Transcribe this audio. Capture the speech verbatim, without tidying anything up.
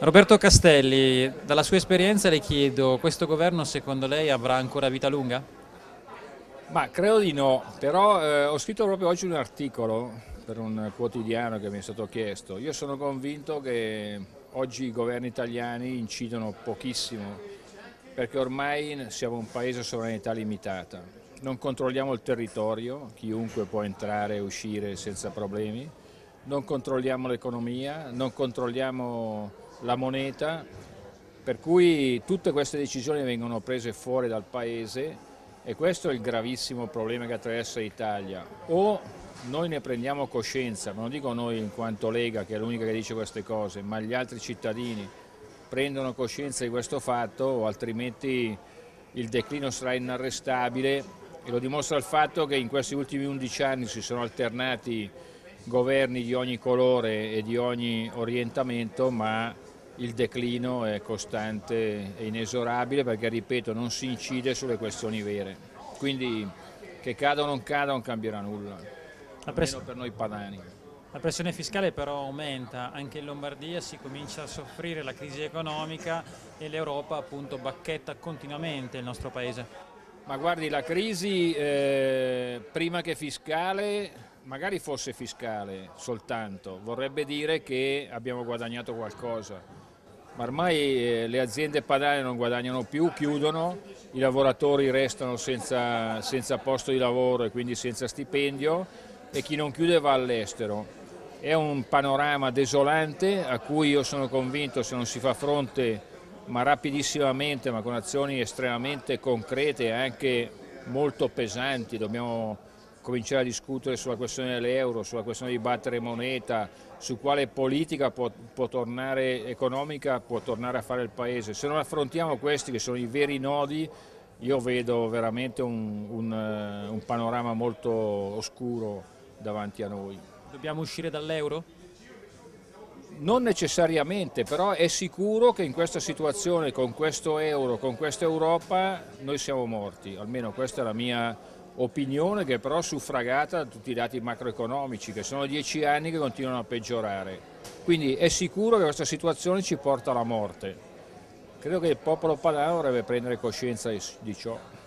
Roberto Castelli, dalla sua esperienza le chiedo, questo governo secondo lei avrà ancora vita lunga? Ma credo di no, però eh, ho scritto proprio oggi un articolo per un quotidiano che mi è stato chiesto. Io sono convinto che oggi i governi italiani incidono pochissimo perché ormai siamo un paese a sovranità limitata. Non controlliamo il territorio, chiunque può entrare e uscire senza problemi, non controlliamo l'economia, non controlliamo la moneta, per cui tutte queste decisioni vengono prese fuori dal paese e questo è il gravissimo problema che attraversa l'Italia. O noi ne prendiamo coscienza, non dico noi in quanto Lega, che è l'unica che dice queste cose, ma gli altri cittadini prendono coscienza di questo fatto, o altrimenti il declino sarà inarrestabile, e lo dimostra il fatto che in questi ultimi undici anni si sono alternati governi di ogni colore e di ogni orientamento, ma il declino è costante e inesorabile perché, ripeto, non si incide sulle questioni vere. Quindi che cada o non cada non cambierà nulla, La, almeno press- per noi padani. la pressione fiscale però aumenta, anche in Lombardia si comincia a soffrire la crisi economica e l'Europa appunto bacchetta continuamente il nostro paese. Ma guardi, la crisi eh, prima che fiscale, magari fosse fiscale soltanto, vorrebbe dire che abbiamo guadagnato qualcosa. Ma ormai eh, le aziende padane non guadagnano più, chiudono, i lavoratori restano senza, senza posto di lavoro e quindi senza stipendio, e chi non chiude va all'estero. È un panorama desolante a cui io sono convinto, se non si fa fronte ma rapidissimamente, ma con azioni estremamente concrete e anche molto pesanti, dobbiamo cominciare a discutere sulla questione dell'euro, sulla questione di battere moneta, su quale politica può, può tornare economica può tornare a fare il Paese. Se non affrontiamo questi che sono i veri nodi, io vedo veramente un, un, un panorama molto oscuro davanti a noi. Dobbiamo uscire dall'euro? Non necessariamente, però è sicuro che in questa situazione, con questo euro, con questa Europa, noi siamo morti, almeno questa è la mia opinione, che però è suffragata da tutti i dati macroeconomici, che sono dieci anni che continuano a peggiorare. Quindi è sicuro che questa situazione ci porta alla morte. Credo che il popolo padano dovrebbe prendere coscienza di ciò.